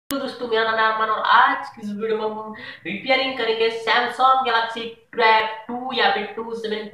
तो दोस्तों मेरा नाम है अरमान और आज की इस वीडियो में हम रिपेयरिंग करेंगे सैमसंग गैलेक्सी टैब 2 या फिर 2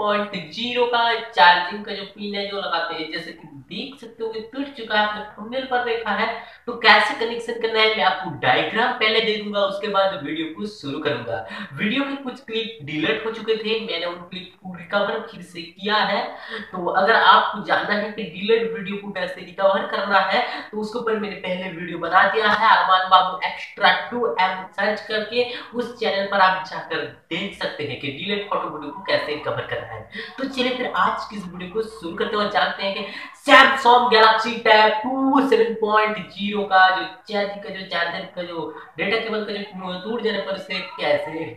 7.0 का चार्जिंग का जो पिन है जो लगाते हैं। जैसे कि देख सकते हो कि टूट चुका है, आपने थंबनेल पर देखा है। तो कैसे कनेक्शन करना है मैं आपको डायग्राम पहले दे दूंगा, उसके बाद वीडियो को शुरू करूंगा। वीडियो के कुछ क्लिप डिलीट हो चुके थे, मैंने उन क्लिप को रिकवर फिर से किया है। तो अगर आपको जानना है कि डिलीट वीडियो को कैसे रिकवर करना है तो उसके ऊपर मैंने पहले वीडियो बना दिया है, अरमान बाबू एक्स्ट्रा 2M सर्च करके उस चैनल पर आप जाकर देख सकते हैं कि डिलीट फोटो वीडियो को कैसे रिकवर करना है। तो चलिए फिर आज की इस वीडियो को शुरू करते हुए जानते हैं कि सैमसंग गैलेक्सी टैब 2 7.0 का जो चार्जर का जो डेटा केबल का जो टूट जाने पर से कैसे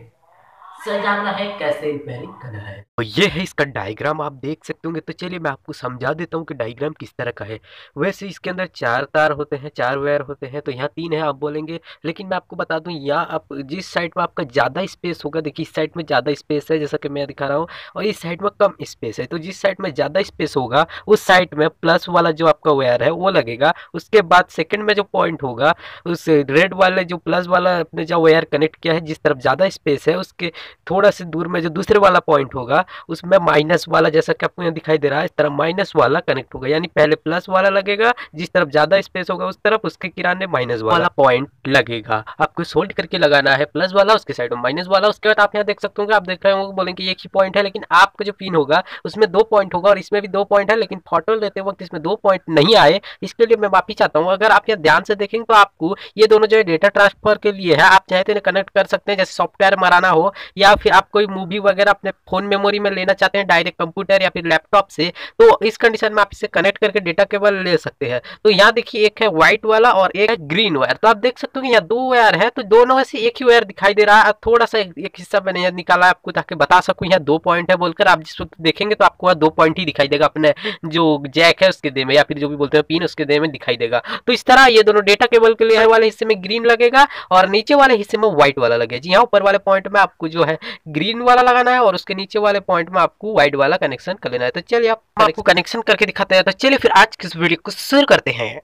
सजाना है, कैसे रिपेयरिंग करना है। तो ये है इसका डायग्राम, आप देख सकते होंगे। तो चलिए मैं आपको समझा देता हूँ कि डायग्राम किस तरह का है। वैसे इसके अंदर 4 तार होते हैं, 4 वायर होते हैं। तो यहाँ 3 है आप बोलेंगे, लेकिन मैं आपको बता दूँ यहाँ आप जिस साइड में आपका ज़्यादा स्पेस होगा, देखिए इस साइड में ज़्यादा स्पेस है जैसा कि मैं दिखा रहा हूँ, और इस साइड में कम स्पेस है। तो जिस साइड में ज़्यादा स्पेस होगा उस साइड में प्लस वाला जो आपका वायर है वो लगेगा। उसके बाद सेकेंड में जो पॉइंट होगा उस रेड वाले जो प्लस वाला अपने जो वायर कनेक्ट किया है, जिस तरफ ज़्यादा स्पेस है उसके थोड़ा से दूर में जो दूसरे वाला पॉइंट होगा उसमें माइनस वाला, जैसा कि आपको यहाँ दिखाई दे रहा है, इस तरह माइनस वाला कनेक्ट होगा। यानी पहले प्लस वाला लगेगा, जिस तरफ ज्यादा स्पेस होगा उस तरफ उसके किनारे माइनस वाला पॉइंट लगेगा। आपको सोल्ड करके लगाना है प्लस वाला, उसके साइड में माइनस वाला। उसके बाद आप यहाँ देख सकते होंगे, आप देख रहे होंगे बोलेंगे एक ही पॉइंट है, लेकिन आपका जो पिन होगा उसमें 2 पॉइंट होगा और इसमें भी 2 पॉइंट है, लेकिन फोटो लेते वक्त इसमें 2 पॉइंट नहीं आए। इसके लिए मैं माफी चाहता हूँ। अगर आप यहाँ ध्यान से देखेंगे तो आपको ये दोनों जो है डेटा ट्रांसफर के लिए है, आप चाहे तो कनेक्ट कर सकते हैं, जैसे सॉफ्टवेयर मराना हो या फिर आप कोई मूवी वगैरह अपने फोन मेमोरी में लेना चाहते हैं डायरेक्ट कंप्यूटर या फिर लैपटॉप से, तो इस कंडीशन में आप इसे कनेक्ट करके डेटा केबल ले सकते हैं। तो यहाँ देखिए एक है व्हाइट वाला और एक है ग्रीन वायर। तो आप देख सकते हो कि यहाँ 2 वायर है, तो दोनों में से एक ही वायर दिखाई दे रहा है। थोड़ा सा एक हिस्सा मैंने यहाँ निकाला है आपको ताकि बता सकूं यहाँ 2 पॉइंट है बोलकर। आप जिस वक्त देखेंगे तो आपको वहाँ 2 पॉइंट ही दिखाई देगा, अपने जो जैक है उसके दे में या फिर जो भी बोलते हैं पिन उसके दे में दिखाई देगा। तो इस तरह ये दोनों डेटा केबल के लिए वाले हिस्से में ग्रीन लगेगा और नीचे वाले हिस्से में व्हाइट वाला लगेगा। जी हाँ, ऊपर वाले पॉइंट में आपको जो है ग्रीन वाला लगाना है और उसके नीचे वाले पॉइंट में आपको व्हाइट वाला कनेक्शन कर लेना है। तो चलिए आप आपको कनेक्शन करके दिखाते हैं। तो चलिए फिर आज की इस वीडियो को शुरू करते हैं।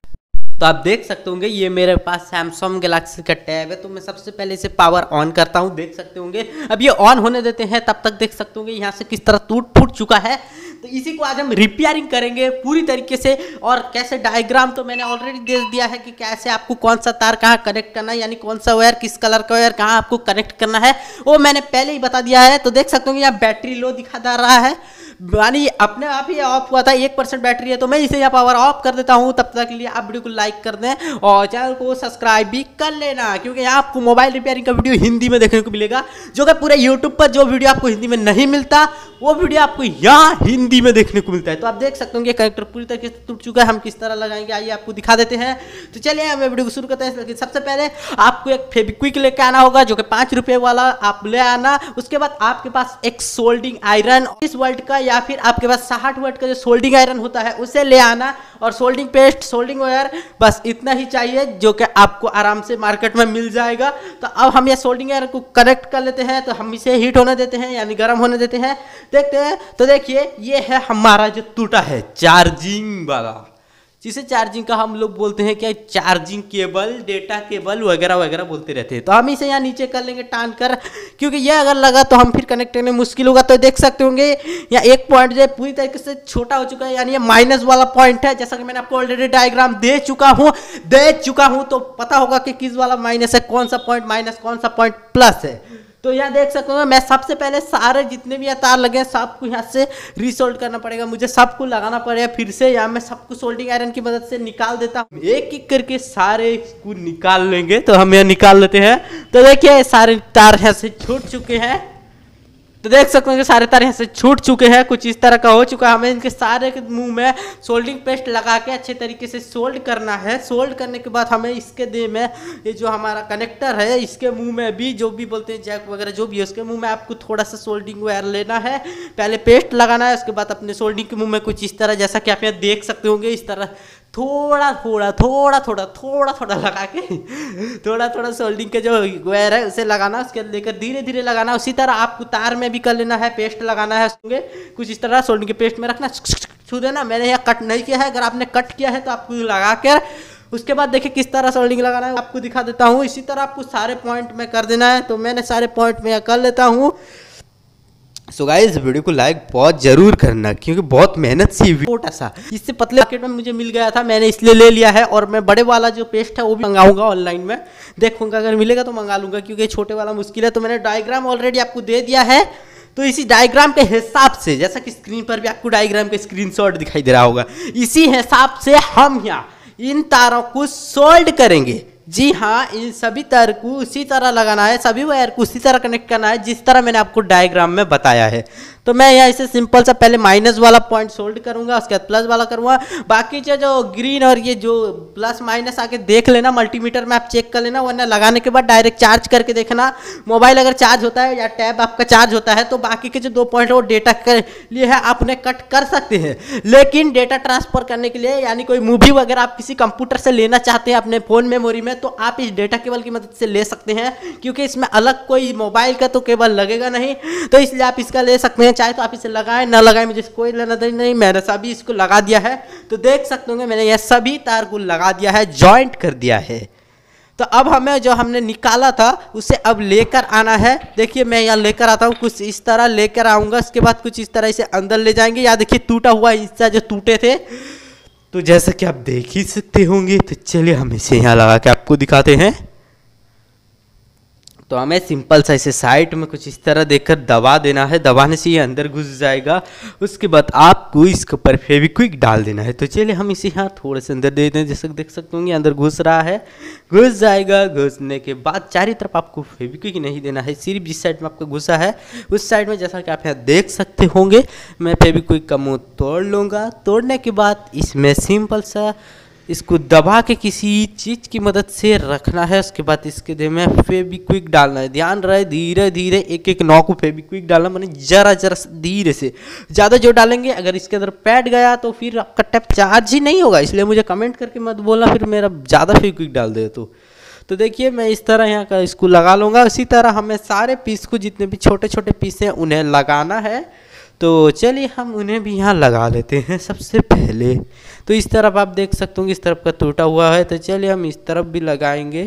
तो आप देख सकते होंगे ये मेरे पास सैमसंग गैलेक्सी का टैब है। तो मैं सबसे पहले इसे पावर ऑन करता हूँ, देख सकते होंगे। अब ये ऑन होने देते हैं, तब तक देख सकते होंगे यहाँ से किस तरह टूट फूट चुका है। तो इसी को आज हम रिपेयरिंग करेंगे पूरी तरीके से। और कैसे डायग्राम तो मैंने ऑलरेडी दे दिया है कि कैसे आपको कौन सा तार कहाँ कनेक्ट करना है, यानी कौन सा वायर किस कलर का वायर कहाँ आपको कनेक्ट करना है, वो मैंने पहले ही बता दिया है। तो देख सकते होंगे यहाँ बैटरी लो दिखा जा रहा है, यानी अपने आप ही ऑफ हुआ था, 1% बैटरी है। तो मैं इसे यहाँ पावर ऑफ कर देता हूँ। तब तक के लिए आप वीडियो को लाइक कर दें और चैनल को सब्सक्राइब भी कर लेना, क्योंकि यहाँ आपको मोबाइल रिपेयरिंग का वीडियो हिंदी में देखने को मिलेगा, जो कि पूरे यूट्यूब पर जो वीडियो आपको हिंदी में नहीं मिलता वो वीडियो आपको यहाँ हिंदी में देखने को मिलता है। तो आप देख सकते होंगे कनेक्टर पूरी तरीके से टूट चुका है। हम किस तरह लगाएंगे आइए आपको दिखा देते हैं। तो चलिए हम वीडियो को शुरू करते हैं। लेकिन सबसे पहले आपको एक फेविक्विक लेके आना होगा, जो कि 5 रुपये वाला आप ले आना। उसके बाद आपके पास एक सोल्डिंग आयरन 20 वोल्ट का या फिर आपके पास 60 वाट का जो सोल्डिंग आयरन होता है उसे ले आना, और सोल्डिंग पेस्ट, सोल्डिंग वायर, बस इतना ही चाहिए, जो कि आपको आराम से मार्केट में मिल जाएगा। तो अब हम ये सोल्डिंग आयरन को कनेक्ट कर लेते हैं। तो हम इसे हीट होने देते हैं, यानी गर्म होने देते हैं, देखते हैं। तो देखिए ये है हमारा जो टूटा है चार्जिंग वाला, जिसे चार्जिंग का हम लोग बोलते हैं क्या, चार्जिंग केबल, डेटा केबल वगैरह वगैरह बोलते रहते हैं। तो हम इसे यहाँ नीचे कर लेंगे टान कर, क्योंकि ये अगर लगा तो हम फिर कनेक्ट करने में मुश्किल होगा। तो देख सकते होंगे यहाँ एक पॉइंट जो है पूरी तरीके से छोटा हो चुका है, यानी ये माइनस वाला पॉइंट है। जैसा कि मैंने आपको ऑलरेडी डायग्राम दे चुका हूँ, तो पता होगा कि किस वाला माइनस है, कौन सा पॉइंट माइनस, कौन सा पॉइंट प्लस है। तो यहाँ देख सकते हो मैं सबसे पहले सारे जितने भी तार लगे हैं सबको यहाँ से रीसोल्ड करना पड़ेगा, मुझे सबको लगाना पड़ेगा फिर से। यहाँ मैं सबको सोल्डिंग आयरन की मदद से निकाल देता हूँ, एक एक करके सारे को निकाल लेंगे। तो हम यहाँ निकाल लेते हैं। तो देखिए सारे तार यहाँ से छूट चुके हैं। तो देख सकते हैं कि सारे तार यहाँ से छूट चुके हैं, कुछ इस तरह का हो चुका है। हमें इनके सारे के मुंह में सोल्डिंग पेस्ट लगा के अच्छे तरीके से सोल्ड करना है। सोल्ड करने के बाद हमें इसके दे में ये जो हमारा कनेक्टर है इसके मुंह में भी, जो भी बोलते हैं जैक वगैरह जो भी है, उसके मुंह में आपको थोड़ा सा सोल्डिंग वायर लेना है, पहले पेस्ट लगाना है। उसके बाद अपने सोल्डिंग के मुंह में कुछ इस तरह, जैसा कि आप यहाँ देख सकते होंगे, इस तरह थोड़ा थोड़ा लगा के थोड़ा थोड़ा सोल्डिंग के जो वायर है उसे लगाना, उसके लेकर धीरे धीरे लगाना। उसी तरह आपको तार में भी कर लेना है, पेस्ट लगाना है उसमें कुछ इस तरह सोल्डिंग के पेस्ट में रखना, छू देना। मैंने यहाँ कट नहीं किया है, अगर आपने कट किया है तो आपको लगा कर उसके बाद देखिए किस तरह सोल्डिंग लगाना है आपको दिखा देता हूँ। इसी तरह आपको सारे पॉइंट में कर देना है, तो मैंने सारे पॉइंट में कर लेता हूँ। सो गाइस वीडियो को लाइक बहुत जरूर करना, क्योंकि बहुत मेहनत से छोटा सा इससे पतले मार्केट में मुझे मिल गया था, मैंने इसलिए ले लिया है। और मैं बड़े वाला जो पेस्ट है वो भी मंगाऊंगा ऑनलाइन में, देखूंगा अगर मिलेगा तो मंगा लूंगा, क्योंकि छोटे वाला मुश्किल है। तो मैंने डायग्राम ऑलरेडी आपको दे दिया है, तो इसी डायग्राम के हिसाब से, जैसा कि स्क्रीन पर भी आपको डायग्राम का स्क्रीनशॉट दिखाई दे रहा होगा, इसी हिसाब से हम यहाँ इन तारों को सोल्ड करेंगे। जी हाँ, इन सभी तार को उसी तरह लगाना है, सभी वायर को उसी तरह कनेक्ट करना है जिस तरह मैंने आपको डायग्राम में बताया है। तो मैं यहाँ इसे सिंपल सा पहले माइनस वाला पॉइंट सोल्ड करूंगा, उसके बाद प्लस वाला करूंगा। बाकी जो ग्रीन और ये जो प्लस माइनस आके देख लेना, मल्टीमीटर में आप चेक कर लेना, वरना लगाने के बाद डायरेक्ट चार्ज करके देखना। मोबाइल अगर चार्ज होता है या टैब आपका चार्ज होता है तो बाकी के जो 2 पॉइंट है वो डेटा के लिए है, आप उन्हें कट कर सकते हैं। लेकिन डेटा ट्रांसफर करने के लिए, यानी कोई मूवी वगैरह आप किसी कंप्यूटर से लेना चाहते हैं अपने फोन मेमोरी में, तो आप इस डेटा केबल की मदद से ले सकते हैं, क्योंकि इसमें अलग कोई मोबाइल का तो केबल लगेगा नहीं, तो इसलिए आप इसका ले सकते हैं। चाहे तो आप इसे लगाएं ना लगाएं, मुझे कोई लेना देना नहीं, मैंने सभी इसको लगा दिया है। तो देख सकते होंगे मैंने यह सभी तार को लगा दिया है, जॉइंट कर दिया है। तो अब हमें जो हमने निकाला था उसे अब लेकर आना है। देखिए मैं यहाँ लेकर आता हूँ, कुछ इस तरह लेकर आऊँगा, उसके बाद कुछ इस तरह इसे अंदर ले जाएंगे। यहाँ देखिए टूटा हुआ हिस्सा जो टूटे थे, तो जैसा कि आप देख ही सकते होंगे। तो चलिए हम इसे यहाँ लगा के आपको दिखाते हैं। तो हमें सिंपल सा इसे साइड में कुछ इस तरह देकर दबा देना है, दबाने से ये अंदर घुस जाएगा। उसके बाद आपको इसके ऊपर फेविक्विक डाल देना है। तो चलिए हम इसे यहाँ थोड़े से अंदर दे दें, जैसे देख सकते होंगे अंदर घुस रहा है, घुस जाएगा। घुसने के बाद चारों तरफ आपको फेविक्विक नहीं देना है, सिर्फ जिस साइड में आपको घुसा है उस साइड में, जैसा कि आप यहाँ देख सकते होंगे। मैं फेविक्विक का मुँह तोड़ लूँगा। तोड़ने के बाद इसमें सिंपल सा इसको दबा के किसी चीज़ की मदद से रखना है। उसके बाद इसके दे में फेविक्विक डालना है। ध्यान रहे धीरे धीरे एक एक नौ को फेविक्विक डालना, मैंने जरा जरा धीरे से, ज़्यादा जो डालेंगे अगर इसके अंदर पैड गया तो फिर आपका टैप चार्ज ही नहीं होगा। इसलिए मुझे कमेंट करके मत बोलना फिर मेरा ज़्यादा फेविक्विक डाल दे तो देखिए मैं इस तरह यहाँ का इसको लगा लूँगा। उसी तरह हमें सारे पीस को, जितने भी छोटे छोटे पीस हैं उन्हें लगाना है। तो चलिए हम उन्हें भी यहाँ लगा लेते हैं सबसे पहले। तो इस तरफ आप देख सकते होंगे इस तरफ का टूटा हुआ है, तो चलिए हम इस तरफ भी लगाएंगे।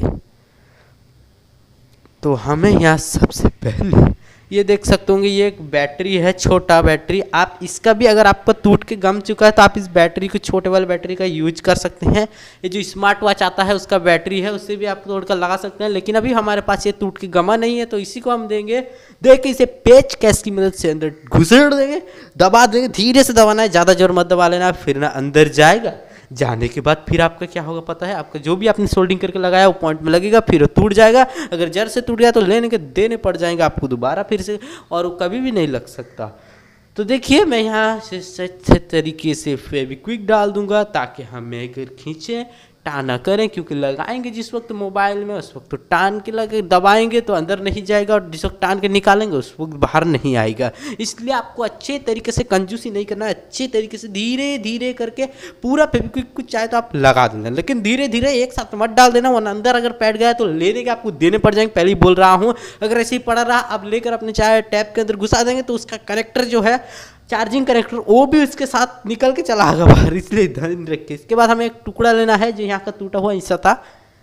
तो हमें यहाँ सबसे पहले ये देख सकते होंगे, ये एक बैटरी है, छोटा बैटरी। आप इसका भी, अगर आपका टूट के गम चुका है तो आप इस बैटरी को, छोटे वाले बैटरी का यूज कर सकते हैं। ये जो स्मार्ट वॉच आता है उसका बैटरी है, उससे भी आप तोड़ कर लगा सकते हैं। लेकिन अभी हमारे पास ये टूट के गमा नहीं है, तो इसी को हम देंगे। देख के इसे पेच कैस की मदद से अंदर घुसेड़ देंगे, दबा देंगे। धीरे से दबाना है, ज़्यादा जोर मत दबा लेना, फिर ना अंदर जाएगा। जाने के बाद फिर आपका क्या होगा पता है, आपका जो भी आपने सोल्डिंग करके लगाया वो पॉइंट में लगेगा, फिर टूट जाएगा। अगर जड़ से टूट गया तो लेने के देने पड़ जाएंगे आपको दोबारा फिर से, और वो कभी भी नहीं लग सकता। तो देखिए मैं यहाँ से तरीके से फेविक्विक डाल दूंगा, ताकि हमें अगर खींचे टाना करें, क्योंकि लगाएंगे जिस वक्त मोबाइल में उस वक्त तो टान के लगे, दबाएंगे तो अंदर नहीं जाएगा, और जिस वक्त टान के निकालेंगे उस वक्त बाहर नहीं आएगा। इसलिए आपको अच्छे तरीके से कंजूसी नहीं करना है, अच्छे तरीके से धीरे धीरे करके पूरा फेविक्विक को चाहे तो आप लगा देना, लेकिन धीरे धीरे एक साथ मत डाल देना, वरना अंदर अगर पैड गया तो लेने के आपको देने पड़ जाएंगे। पहले ही बोल रहा हूँ, अगर ऐसे ही पड़ा रहा आप लेकर अपने चाहे टैब के अंदर घुसा देंगे तो उसका कनेक्टर जो है, चार्जिंग कनेक्टर, वो भी उसके साथ निकल के चला आएगा बाहर, इसलिए ध्यान रखिए। इसके बाद हमें एक टुकड़ा लेना है, जो यहाँ का टूटा हुआ हिस्सा था,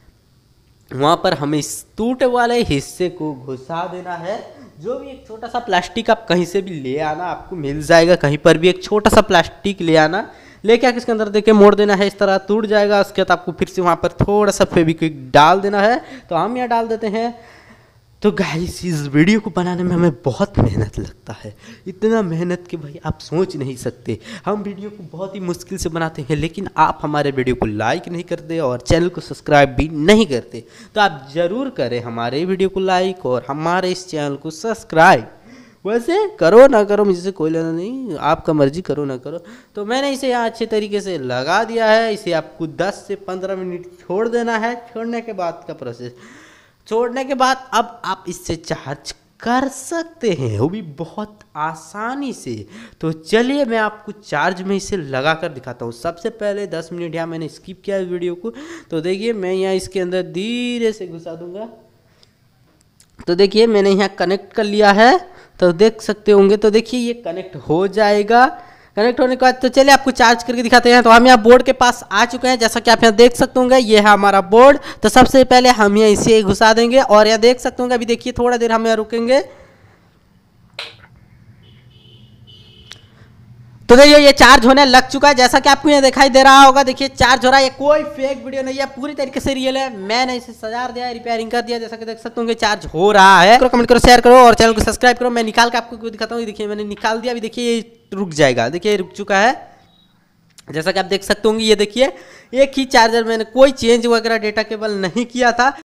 वहाँ पर हमें इस टूटे वाले हिस्से को घुसा देना है। जो भी एक छोटा सा प्लास्टिक आप कहीं से भी ले आना, आपको मिल जाएगा कहीं पर भी, एक छोटा सा प्लास्टिक ले आना, लेके आके इसके अंदर देके मोड़ देना है, इस तरह टूट जाएगा। उसके बाद आपको फिर से वहाँ पर थोड़ा सा फेविक्विक डाल देना है। तो हम यहाँ डाल देते हैं। तो गाइस इस वीडियो को बनाने में हमें बहुत मेहनत लगता है, इतना मेहनत कि भाई आप सोच नहीं सकते। हम वीडियो को बहुत ही मुश्किल से बनाते हैं, लेकिन आप हमारे वीडियो को लाइक नहीं करते और चैनल को सब्सक्राइब भी नहीं करते। तो आप ज़रूर करें हमारे वीडियो को लाइक और हमारे इस चैनल को सब्सक्राइब। वैसे करो ना करो मुझसे कोई लेना नहीं, आपका मर्जी, करो ना करो। तो मैंने इसे यहाँ अच्छे तरीके से लगा दिया है। इसे आपको 10 से 15 मिनट छोड़ देना है। छोड़ने के बाद का प्रोसेस, छोड़ने के बाद अब आप इससे चार्ज कर सकते हैं, वो भी बहुत आसानी से। तो चलिए मैं आपको चार्ज में इसे लगा कर दिखाता हूँ। सबसे पहले 10 मिनट यहाँ मैंने स्किप किया वीडियो को। तो देखिए मैं यहाँ इसके अंदर धीरे से घुसा दूंगा। तो देखिए मैंने यहाँ कनेक्ट कर लिया है, तो देख सकते होंगे। तो देखिए ये कनेक्ट हो जाएगा। कनेक्ट होने के बाद तो चलिए आपको चार्ज करके दिखाते हैं। तो हम यहाँ बोर्ड के पास आ चुके हैं, जैसा कि आप यहाँ देख सकते होंगे ये है हमारा बोर्ड। तो सबसे पहले हम यहाँ इसे घुसा देंगे और यहाँ देख सकते होंगे, अभी देखिए थोड़ा देर हम यहाँ रुकेंगे। तो देखिए ये चार्ज होने लग चुका है, जैसा कि आपको ये दिखाई दे रहा होगा। देखिए चार्ज हो रहा है, ये कोई फेक वीडियो नहीं है, पूरी तरीके से रियल है। मैंने इसे सजा दिया है, रिपेयरिंग कर दिया, जैसा कि देख सकते होंगे चार्ज हो रहा है। कमेंट करो, शेयर करो और चैनल को सब्सक्राइब करो। मैं निकाल के आपको दिखाता हूँ। देखिए मैंने निकाल दिया, अभी देखिए ये रुक जाएगा। देखिए रुक चुका है, जैसा कि आप देख सकते होंगे। ये देखिए एक ही चार्जर, मैंने कोई चेंज वगैरह डेटा केबल नहीं किया था।